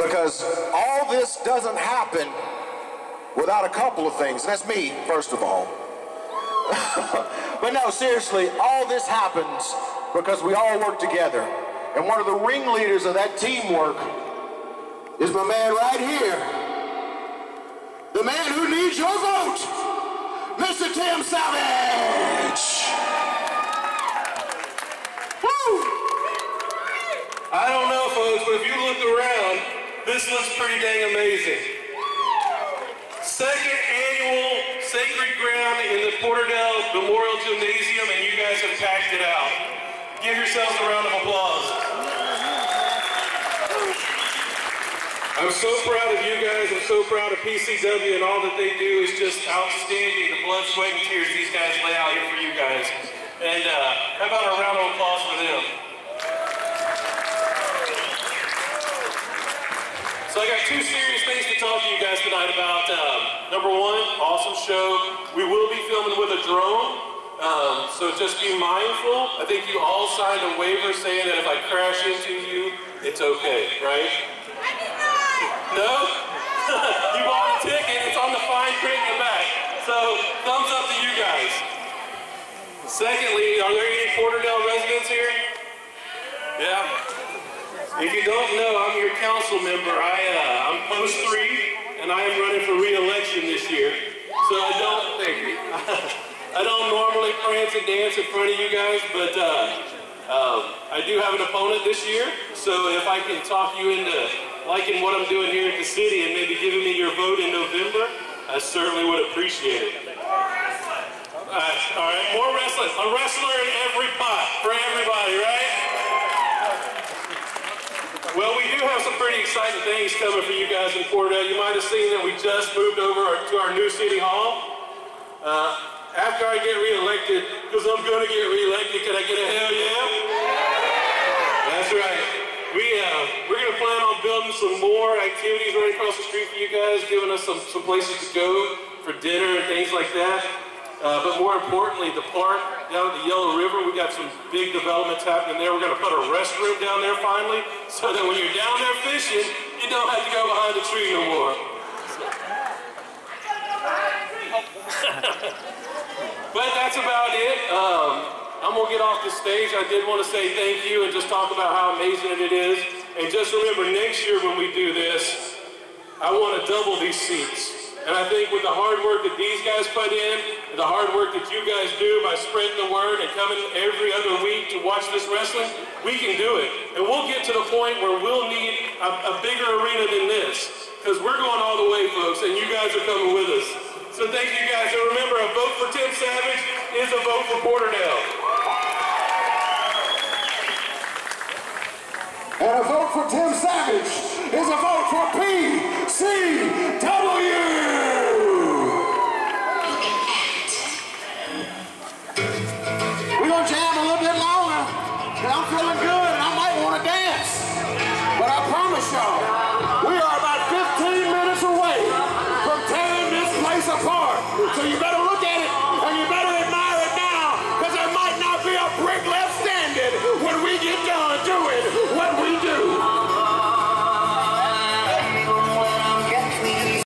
Because all this doesn't happen without a couple of things. That's me, first of all. But no, seriously, all this happens because we all work together. And one of the ringleaders of that teamwork is my man right here. The man who needs your vote, Mr. Tim Savage. Woo! I don't know, folks, but if you look around, this looks pretty dang amazing. Second annual Sacred Ground in the Porterdale Memorial Gymnasium, and you guys have packed it out. Give yourselves a round of applause. I'm so proud of you guys. I'm so proud of PCW, and all that they do is just outstanding. The blood, sweat, and tears these guys lay out here for you guys. And how about a round of applause for them? So I got two serious things to talk to you guys tonight about. Number one, awesome show. We will be filming with a drone. So just be mindful. I think you all signed a waiver saying that if I crash into you, it's okay, right? No? You bought a ticket, it's on the fine print in the back. So thumbs up to you guys. Secondly, are there any Porterdale residents here? Yeah? If you don't know, I'm your council member. I'm post 3, and I am running for re-election this year. So I don't normally prance and dance in front of you guys, but I do have an opponent this year. So if I can talk you into liking what I'm doing here at the city and maybe giving me your vote in November, I certainly would appreciate it. All right, more wrestling. A wrestler in every pot for everybody, right? Well, we do have some pretty exciting things coming for you guys in Porterdale. You might have seen that we just moved over to our new city hall. After I get reelected, because I'm going to get reelected, can I get a hell yeah? That's right. We're going to plan on building some more activities right across the street for you guys, giving us some places to go for dinner and things like that. But more importantly, the park down at the Yellow River, we got some big developments happening there. We're going to put a restroom down there finally, so that when you're down there fishing, you don't have to go behind a tree no more. But that's about it. I'm going to get off the stage. I did want to say thank you and just talk about how amazing it is. And just remember, next year when we do this, I want to double these seats. And I think with the hard work that these guys put in, and the hard work that you guys do by spreading the word and coming every other week to watch this wrestling, we can do it. And we'll get to the point where we'll need a bigger arena than this. Because we're going all the way, folks, and you guys are coming with us. So thank you guys. And remember, a vote for Tim Savage is a vote for Porterdale. And a vote for Tim Savage is a vote for PCW! We're going to jam a little bit longer, and I'm feeling good, and I might want to dance. But I promise y'all, we are about 15 minutes away from tearing this place apart. So you better